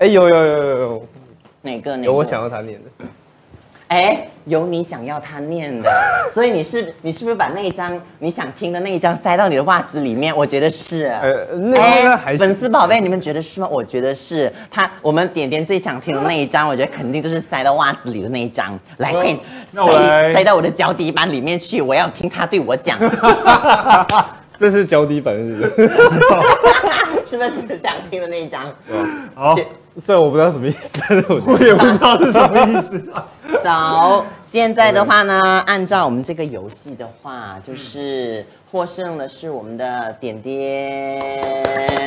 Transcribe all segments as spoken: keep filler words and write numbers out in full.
哎，有有有有有， 哪个？哪个？ 有我想要他念的。 哎，有你想要他念的，所以你是你是不是把那一张你想听的那一张塞到你的袜子里面？我觉得是。 呃，那那还粉丝宝贝，你们觉得是吗？我觉得是。他我们点点最想听的那一张，我觉得肯定就是塞到袜子里的那一张。来，快塞塞到我的脚底板里面去，我要听他对我讲。 这是脚底板是不是？ 是不是最想听的那一张？ 好，虽然我不知道什么意思，但是我我也不知道是什么意思。 走，现在的话呢，按照我们这个游戏的话，就是获胜的是我们的点点，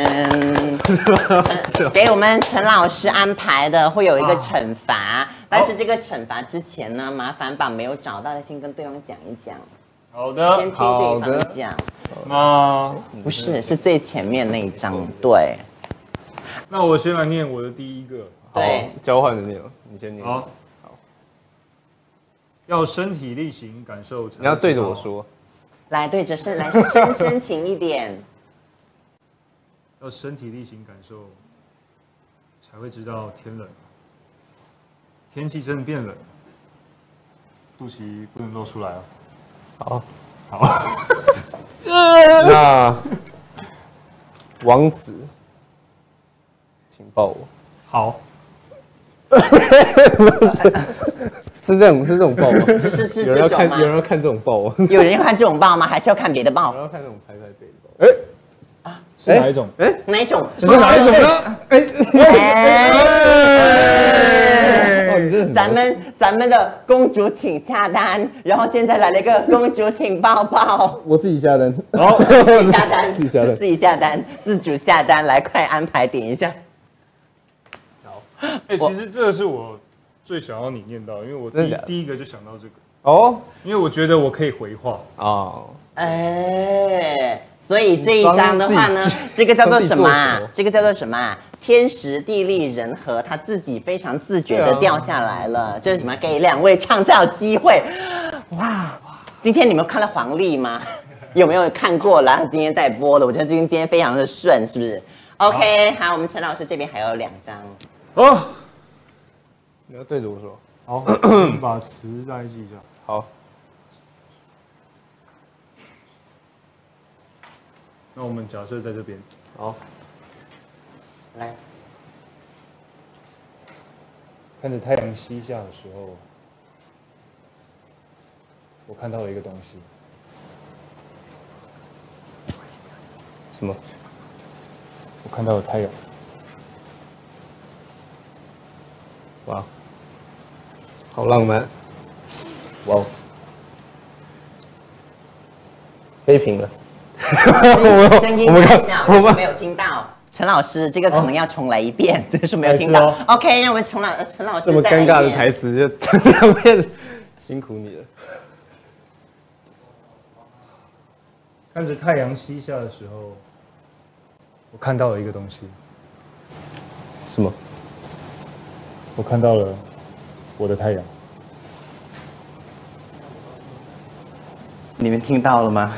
给我们陈老师安排的会有一个惩罚，但是这个惩罚之前呢，麻烦把没有找到的先跟对方讲一讲。 好的， 先听对方讲。 那不是，是最前面那一张，对。 那我先来念我的第一个。 对， 交换的念，你先念。 好。要身体力行感受。 你要对着我说。 来，对着身，来深深情一点。 要身体力行感受，才会知道天冷。天气真的变冷，肚脐不能露出来啊。 好， 好。 那王子，请抱我。 好。 是这种是这种抱吗？ 是是是有人要看， 这种吗？ 有人要看这种抱吗？ 有人要看这种抱吗？还是要看别的抱？ 有人要看这种拍拍背的抱。哎， 啊，是哪一种？ 哎， 哪一种？ 是哪一种呢？ 哎， 哦，你真的咱们咱们的公主请下单，然后现在来了一个公主请抱抱。 我自己下单。 好， 自己下单， 自己下单， 自己下单，自主下单，来快安排点一下。 好，哎，其实这个是我最想要你念到，因为我第第一个就想到这个。 哦， 因为我觉得我可以回话。 哦， 哎，所以这一张的话呢，这个叫做什么啊？这个叫做什么啊？天时地利人和，他自己非常自觉的掉下来了。这是什么？给两位创造机会。哇，今天你们看了黄历吗？有没有看过？然后今天在播了，我觉得今天今天非常的顺，是不是 ？OK， 好，我们陈老师这边还有两张。 哦， 你要对着我说。 好，我们把词再记一下。 好。 那我们假设在这边。 好。 来。 看着太阳西下的时候，我看到了一个东西。 什么？ 我看到了太阳。 哇，好浪漫！哇，黑屏了。 声音太小，我们没有听到。陈老师，这个可能要重来一遍，真的是没有听到。OK， 让我们陈老陈老师这么尴尬的台词就讲两遍，辛苦你了。 看着太阳西下的时候，我看到了一个东西。 什么？ 我看到了我的太阳。 你们听到了吗？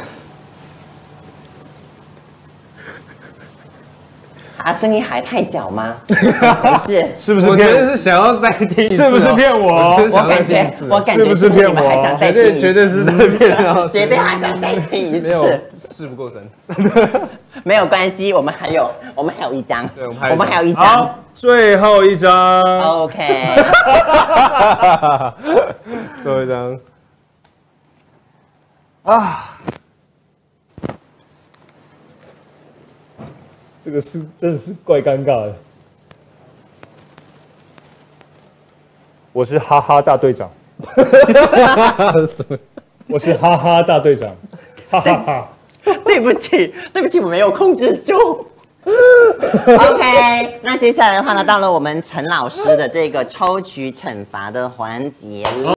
啊，声音还太小吗？不是， 是不是？ 我觉得是想要再听一次， 是不是骗我？ 我感觉，我感觉是不是骗我？ 绝对，绝对是在骗啊！ 绝对还想再听一次。 没有，事不过三。 没有关系，我们还有，我们还有一张， 对，我们还有，我们还有一张。 好，最后一张。 OK。 最后一张。 啊。这个是真的是怪尴尬的。我是哈哈大队长。我是哈哈大队长。哈哈哈。 对不起，对不起，我没有控制住。OK， 那接下来的话呢，到了我们陈老师的这个抽取惩罚的环节。